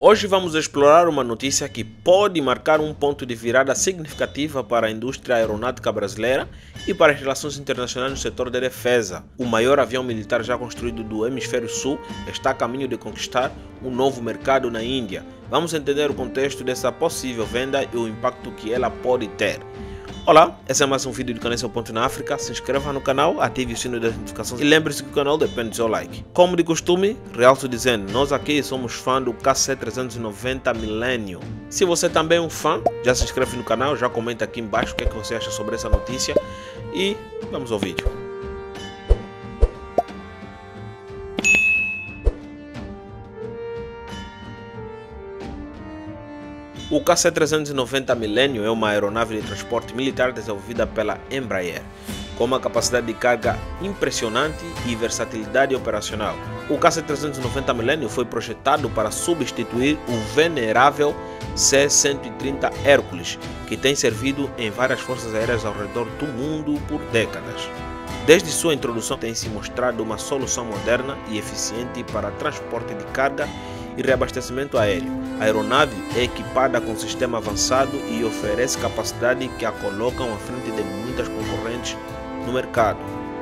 Hoje vamos explorar uma notícia que pode marcar um ponto de virada significativa para a indústria aeronáutica brasileira e para as relações internacionais no setor da defesa. O maior avião militar já construído do Hemisfério Sul está a caminho de conquistar um novo mercado na Índia. Vamos entender o contexto dessa possível venda e o impacto que ela pode ter. Olá, esse é mais um vídeo do Conheça o Ponto na África. Se inscreva no canal, ative o sino das notificações e lembre-se que o canal depende do seu like. Como de costume, realço dizendo, nós aqui somos fã do KC390 Millennium. Se você também é um fã, já se inscreve no canal, já comenta aqui embaixo o que é que você acha sobre essa notícia e vamos ao vídeo. O KC390 Millennium é uma aeronave de transporte militar desenvolvida pela Embraer, com uma capacidade de carga impressionante e versatilidade operacional. O KC390 Millennium foi projetado para substituir o venerável C-130 Hércules, que tem servido em várias forças aéreas ao redor do mundo por décadas. Desde sua introdução tem se mostrado uma solução moderna e eficiente para transporte de carga e reabastecimento aéreo. A aeronave é equipada com sistema avançado e oferece capacidade que a colocam à frente de muitas concorrentes no mercado.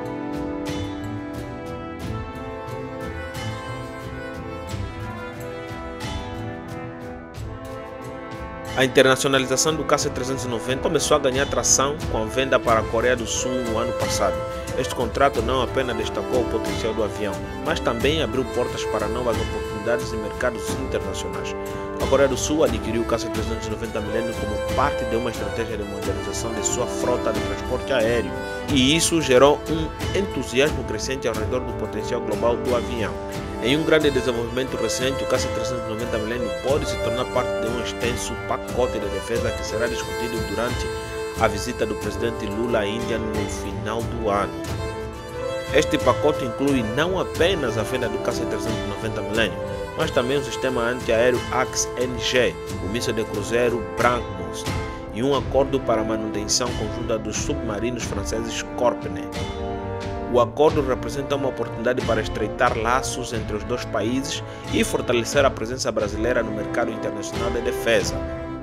A internacionalização do KC390 começou a ganhar tração com a venda para a Coreia do Sul no ano passado. Este contrato não apenas destacou o potencial do avião, mas também abriu portas para novas oportunidades em mercados internacionais. A Coreia do Sul adquiriu o KC390 Millennium como parte de uma estratégia de modernização de sua frota de transporte aéreo, e isso gerou um entusiasmo crescente ao redor do potencial global do avião. Em um grande desenvolvimento recente, o KC390 Millennium pode se tornar parte de um extenso pacote de defesa que será discutido durante a visita do presidente Lula à Índia no final do ano. Este pacote inclui não apenas a venda do KC390 Millennium, mas também o sistema antiaéreo AX-NG, o míssil de cruzeiro BrahMos e um acordo para a manutenção conjunta dos submarinos franceses Corpene. O acordo representa uma oportunidade para estreitar laços entre os dois países e fortalecer a presença brasileira no mercado internacional de defesa.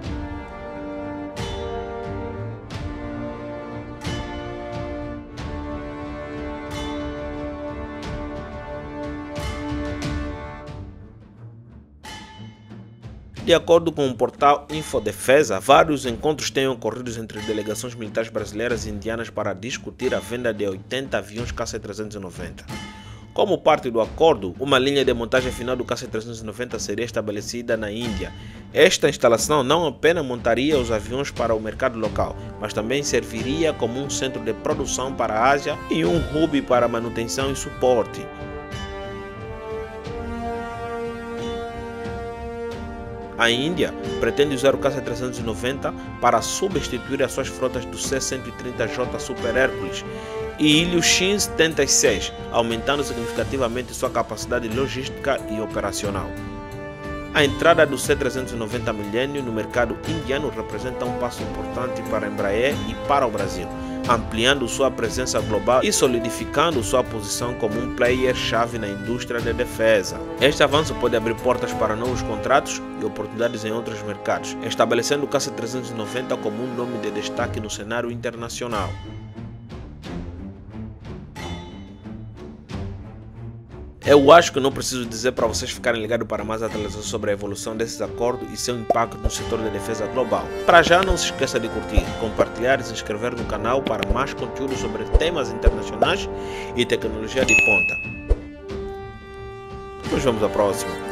De acordo com o portal Infodefesa, vários encontros têm ocorrido entre delegações militares brasileiras e indianas para discutir a venda de 80 aviões KC-390. Como parte do acordo, uma linha de montagem final do KC-390 seria estabelecida na Índia. Esta instalação não apenas montaria os aviões para o mercado local, mas também serviria como um centro de produção para a Ásia e um hub para manutenção e suporte. A Índia pretende usar o KC-390 para substituir as suas frotas do C-130J Super Hércules e Ilyushin 76, aumentando significativamente sua capacidade logística e operacional. A entrada do C-390 Millennium no mercado indiano representa um passo importante para a Embraer e para o Brasil, ampliando sua presença global e solidificando sua posição como um player-chave na indústria de defesa. Este avanço pode abrir portas para novos contratos e oportunidades em outros mercados, estabelecendo o KC-390 como um nome de destaque no cenário internacional. Eu acho que não preciso dizer para vocês ficarem ligados para mais atualizações sobre a evolução desses acordos e seu impacto no setor de defesa global. Para já, não se esqueça de curtir, compartilhar e se inscrever no canal para mais conteúdo sobre temas internacionais e tecnologia de ponta. Nos vemos à próxima.